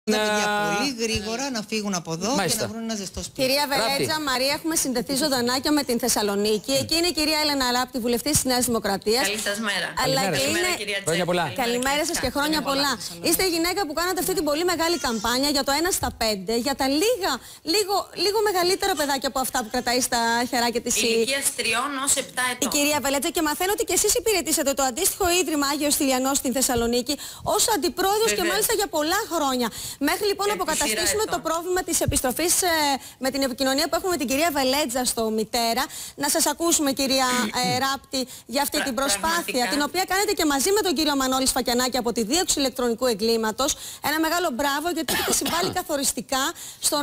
Τα παιδιά πολύ γρήγορα να φύγουν από εδώ. Μάλιστα. Και να βρουν ένα ζεστό σπίτι. Κυρία Βελέτζα, Μαρία, έχουμε συνδεθεί ζωντανάκια με την Θεσσαλονίκη. Εκεί είναι η κυρία Έλενα Ράπτη, βουλευτής της Νέας Δημοκρατίας. Καλή σας μέρα. Αλλά καλημέρα. και είναι... κυρία Χρόνια πολλά. Καλημέρα σας και χρόνια πολλά. Είστε η γυναίκα που κάνατε αυτή την πολύ μεγάλη καμπάνια για το 1 στα 5, για τα λίγο μεγαλύτερα παιδάκια από αυτά που κρατάει στα χεράκια της ηλικίας 3 ως 7 ετών. η κυρία Βελέτζα, και μαθαίνω ότι και εσείς υπηρετήσατε το αντίστοιχο Ίδρυμα Άγιος Τηλιανός στην Θεσσαλονίκη ως αντιπρόεδρος και μάλιστα για πολλά χρόνια. Μέχρι λοιπόν να αποκαταστήσουμε το πρόβλημα της επιστροφής με την επικοινωνία που έχουμε με την κυρία Βελέτζα στο Μητέρα, να σας ακούσουμε, κυρία Ράπτη, για αυτή την προσπάθεια, την οποία κάνετε και μαζί με τον κύριο Μανώλη Σφακιανάκη από τη Δίωξη Ηλεκτρονικού Εγκλήματος. Ένα μεγάλο μπράβο, γιατί έχετε συμβάλει καθοριστικά στο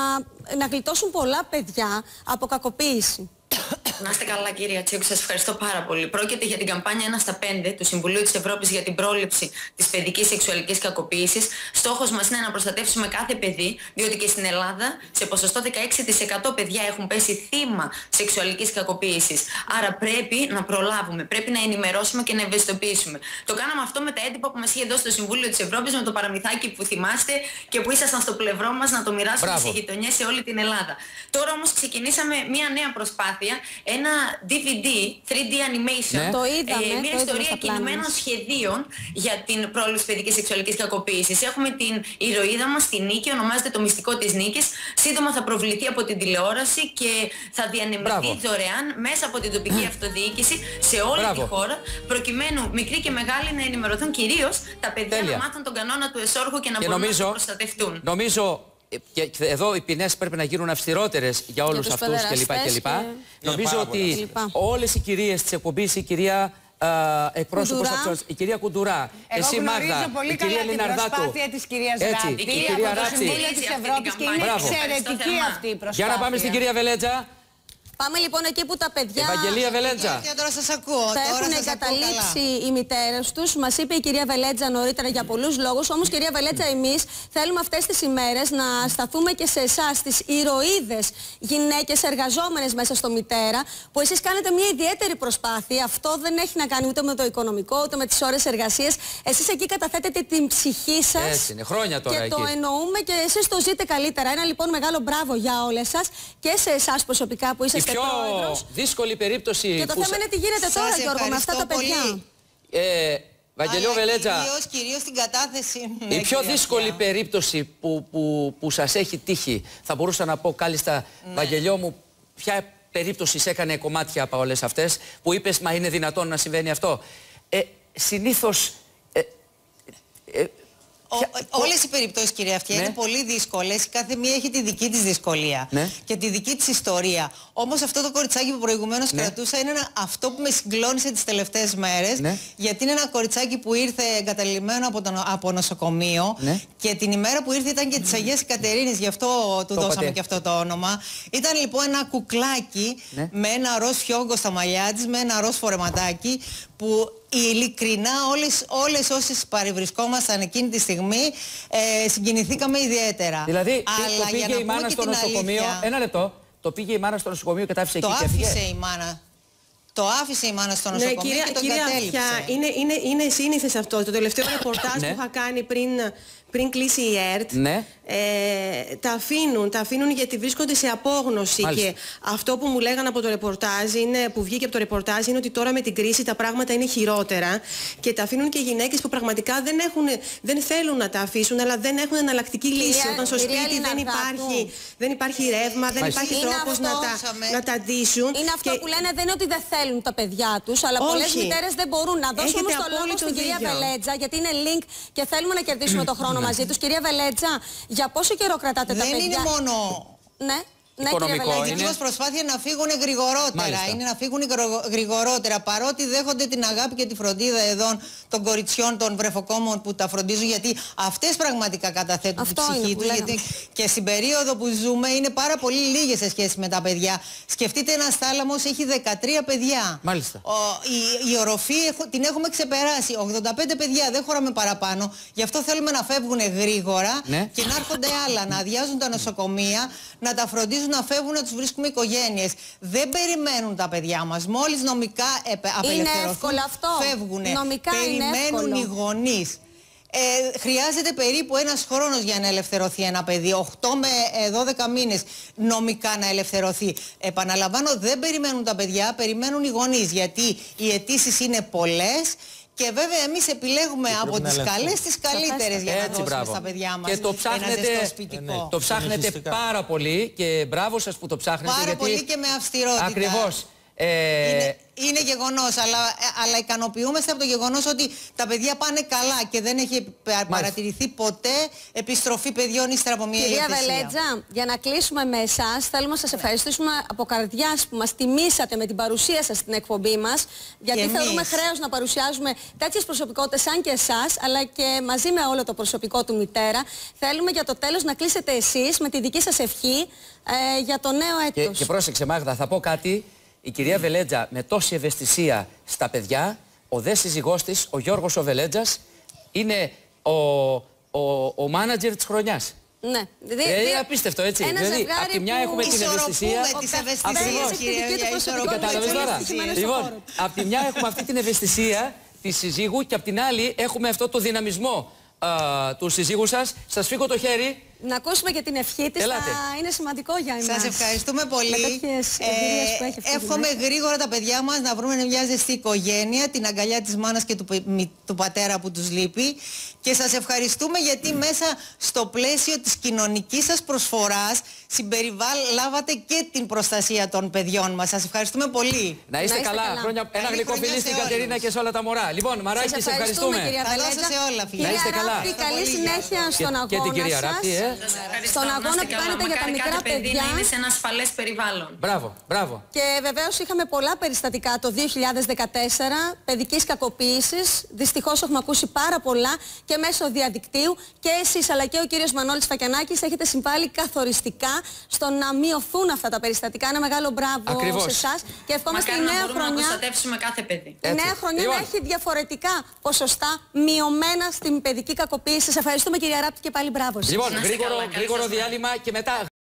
να γλιτώσουν πολλά παιδιά από κακοποίηση. Να είστε καλά, κυρία Τσίουκ, σας ευχαριστώ πάρα πολύ. Πρόκειται για την καμπάνια 1 στα 5 του Συμβουλίου της Ευρώπης για την πρόληψη της παιδικής σεξουαλικής κακοποίησης. Στόχος μας είναι να προστατεύσουμε κάθε παιδί, διότι και στην Ελλάδα σε ποσοστό 16% παιδιά έχουν πέσει θύμα σεξουαλικής κακοποίησης. Άρα πρέπει να προλάβουμε, πρέπει να ενημερώσουμε και να ευαισθητοποιήσουμε. Το κάναμε αυτό με τα έντυπα που μας είχε δώσει το Συμβούλιο της Ευρώπης, με το παραμυθάκι που θυμάστε και που ήσασταν στο πλευρό μας να το μοιράσουμε σε γειτονιές σε όλη την Ελλάδα. Τώρα όμως ξεκινήσαμε μια νέα προσπάθεια. Ένα DVD, 3D animation, Το είδαμε, μια ιστορία κινουμένων σχεδίων για την πρόληψη παιδικής σεξουαλικής κακοποίησης. Έχουμε την ηρωίδα μας, τη Νίκη, ονομάζεται Το Μυστικό της Νίκης. Σύντομα θα προβληθεί από την τηλεόραση και θα διανεμηθεί δωρεάν μέσα από την τοπική αυτοδιοίκηση σε όλη τη χώρα, προκειμένου μικροί και μεγάλοι να ενημερωθούν, κυρίως τα παιδιά να μάθουν τον κανόνα του εσώργου και να μπορούν να το προστατευτούν. Νομίζω και εδώ οι ποινές πρέπει να γίνουν αυστηρότερες για όλους αυτούς κλπ. Νομίζω ότι όλες οι κυρίες της εκπομπής, η κυρία εκπρόσωπος, η κυρία Κουντουρά, εσύ Μάγδα, η κυρία Λιναρδάτου, προσπάθεια της κυρίας Ράπτη, η κυρία από το Συμβούλιο της Ευρώπης, και είναι εξαιρετική αυτή η προσπάθεια. Για να πάμε στην κυρία Βελέτζα. Πάμε λοιπόν εκεί που τα παιδιά Ευαγγελία Βελέτζα. Τώρα σας ακούω. θα έχουν εγκαταλείψει οι μητέρες τους. Μας είπε η κυρία Βελέτζα νωρίτερα για πολλούς λόγους. Όμως, κυρία Βελέτζα, εμείς θέλουμε αυτές τις ημέρες να σταθούμε και σε εσάς, τις ηρωίδες γυναίκες εργαζόμενες μέσα στο Μητέρα, που εσείς κάνετε μια ιδιαίτερη προσπάθεια. Αυτό δεν έχει να κάνει ούτε με το οικονομικό, ούτε με τις ώρες εργασίας. Εσείς εκεί καταθέτετε την ψυχή σας. Έτσι είναι, χρόνια τώρα και εκεί. το εννοούμε και εσείς το ζείτε καλύτερα. Ένα λοιπόν μεγάλο μπράβο για όλες σας και σε εσάς προσωπικά που είσαστε. Η πιο δύσκολη περίπτωση. Και το θέμα είναι τι γίνεται τώρα, Γιώργο, με αυτά τα παιδιά. Βαγγελιό Βελέτζα, κυρίως την κατάθεση. η πιο δύσκολη περίπτωση που σας έχει τύχει, θα μπορούσα να πω κάλλιστα, Βαγγελιό μου, ποια περίπτωση σε έκανε κομμάτια από όλες αυτές που είπες, μα είναι δυνατόν να συμβαίνει αυτό? Συνήθως... Όλες οι περιπτώσεις, κυρία Αυτιά, είναι πολύ δύσκολες. Κάθε μία έχει τη δική της δυσκολία και τη δική της ιστορία. Όμως αυτό το κοριτσάκι που προηγουμένως κρατούσα είναι αυτό που με συγκλώνησε τις τελευταίες μέρες. Γιατί είναι ένα κοριτσάκι που ήρθε εγκαταλειμμένο από νοσοκομείο και την ημέρα που ήρθε ήταν και της Αγίας Κατερίνης, γι' αυτό του δώσαμε και αυτό το όνομα. Ήταν λοιπόν ένα κουκλάκι με ένα ροζ φιόγκο στα μαλλιά της, με ένα ροζ φορεματάκι, που ειλικρινά όλες όσες παρευρισκόμασταν εκείνη τη στιγμή συγκινηθήκαμε ιδιαίτερα. Δηλαδή το πήγε η μάνα στο νοσοκομείο, ένα λεπτό, το πήγε η μάνα στο νοσοκομείο και τα άφησε εκεί και έφυγε. Το άφησε η μάνα. Το άφησε η μάνα στο νοσοκομείο και τον κατέληψε. Είναι σύνηθες αυτό. Το τελευταίο ρεπορτάζ που είχα κάνει πριν κλείσει η ΕΡΤ, τα αφήνουν γιατί βρίσκονται σε απόγνωση. Και αυτό που μου λέγανε από το ρεπορτάζ, που βγήκε από το ρεπορτάζ, είναι ότι τώρα με την κρίση τα πράγματα είναι χειρότερα και τα αφήνουν και γυναίκες που πραγματικά δεν θέλουν να τα αφήσουν, αλλά δεν έχουν εναλλακτική λύση. Όταν στο σπίτι δεν υπάρχει ρεύμα, δεν υπάρχει τρόπος να τα ντύσουν. Είναι αυτό που λένε, δεν είναι ότι δεν θέλουν τα παιδιά τους, αλλά πολλές μητέρες δεν μπορούν να δώσουν. Όμως το λόγο στην κυρία Βελέτζα, γιατί είναι link και θέλουμε να κερδίσουμε το χρόνο μαζί τους. Κυρία Βελέτζα, για πόσο καιρό κρατάτε τα παιδιά? Δεν είναι μόνο... Ναι, η δική μας προσπάθεια να φύγουν γρηγορότερα. Είναι να φύγουν γρηγορότερα, παρότι δέχονται την αγάπη και τη φροντίδα εδώ των κοριτσιών, των βρεφοκόμων που τα φροντίζουν, γιατί αυτές πραγματικά καταθέτουν την ψυχή τους. Και στην περίοδο που ζούμε είναι πάρα πολύ λίγες σε σχέση με τα παιδιά. Σκεφτείτε, ένας θάλαμος έχει 13 παιδιά. Μάλιστα. Η οροφή την έχουμε ξεπεράσει. 85 παιδιά, δεν χωράμε παραπάνω. Γι' αυτό θέλουμε να φεύγουν γρήγορα και να έρχονται άλλα, να αδειάζουν τα νοσοκομεία, να τα φροντίζουν, να φεύγουν, να τους βρίσκουμε οικογένειες. Δεν περιμένουν τα παιδιά μας. Μόλις νομικά απελευθερωθούν, φεύγουν. Περιμένουν οι γονείς. Χρειάζεται περίπου ένας χρόνος για να ελευθερωθεί ένα παιδί, 8 με 12 μήνες νομικά να ελευθερωθεί. Επαναλαμβάνω, δεν περιμένουν τα παιδιά, περιμένουν οι γονείς, γιατί οι αιτήσεις είναι πολλές. Και βέβαια εμείς επιλέγουμε από τις καλές τις καλύτερες για να δώσουμε στα παιδιά μας. Και το ψάχνετε, το ψάχνετε πάρα πολύ και μπράβο σας που το ψάχνετε. Πάρα πολύ και με αυστηρότητα. Ακριβώς. Είναι γεγονός, αλλά ικανοποιούμαστε από το γεγονός ότι τα παιδιά πάνε καλά και δεν έχει παρατηρηθεί ποτέ επιστροφή παιδιών ύστερα από μια υιοθεσία. Κυρία Βελέτζα, για να κλείσουμε με εσάς, θέλουμε να σας ευχαριστήσουμε από καρδιάς που μας τιμήσατε με την παρουσία σας στην εκπομπή μας, γιατί θεωρούμε χρέος να παρουσιάζουμε τέτοιες προσωπικότητες σαν και εσάς, αλλά και μαζί με όλο το προσωπικό του Μητέρα. Θέλουμε για το τέλος να κλείσετε εσείς με τη δική σας ευχή για το νέο έτος. Και πρόσεξε Μάγδα, θα πω κάτι. Η κυρία Βελέτζα με τόση ευαισθησία στα παιδιά, ο δε σύζυγός της, ο Γιώργος ο Βελέτζας, είναι ο μάνατζερ της χρονιάς. Ναι. Είναι απίστευτο, έτσι. Δηλαδή, από τη μια έχουμε την ευαισθησία. Κατάλαβες τώρα. Λοιπόν, από τη μια έχουμε αυτή την ευαισθησία της συζύγου και από την άλλη έχουμε αυτό το δυναμισμό του συζύγου σας. Σας φύγω το χέρι. Να ακούσουμε και την ευχή της, είναι σημαντικό για εμάς. Σας ευχαριστούμε πολύ. Εύχομαι γρήγορα τα παιδιά μας να βρούμε μια ζεστή οικογένεια, την αγκαλιά της μάνας και του πατέρα που τους λείπει. Και σας ευχαριστούμε γιατί μέσα στο πλαίσιο της κοινωνικής σας προσφοράς συμπεριλάβατε και την προστασία των παιδιών μας. Σας ευχαριστούμε πολύ. Να είστε καλά. Ένα γλυκό φιλί στην Κατερίνα και σε όλα τα μωρά. Λοιπόν, Μαράκη, σε ευχαριστούμε. Καλό σας σε όλα, φίλοι. Να είστε καλά. Καλή συνέχεια στον αγώνα και την κυρία Ράπτη, στον αγώνα που κάνετε για τα μικρά παιδιά. Να είναι σε ένα ασφαλές περιβάλλον. Μπράβο, μπράβο. Και βεβαίως είχαμε πολλά περιστατικά το 2014 παιδικής κακοποίησης. Δυστυχώς έχουμε ακούσει πάρα πολλά και μέσω διαδικτύου. Και εσείς αλλά και ο κύριος Μανώλης Φακιανάκης έχετε συμβάλει καθοριστικά στο να μειωθούν αυτά τα περιστατικά. Ένα μεγάλο μπράβο σε εσάς. Και ευχόμαστε η νέα χρονιά να προστατεύσουμε κάθε παιδί. Η νέα χρονιά να έχει διαφορετικά ποσοστά μειωμένα στην παιδική κακοποίηση. Σας ευχαριστούμε κυρία Ράπτη και πάλι μπράβο σας. Λοιπόν, γρήγορο διάλειμμα και μετά.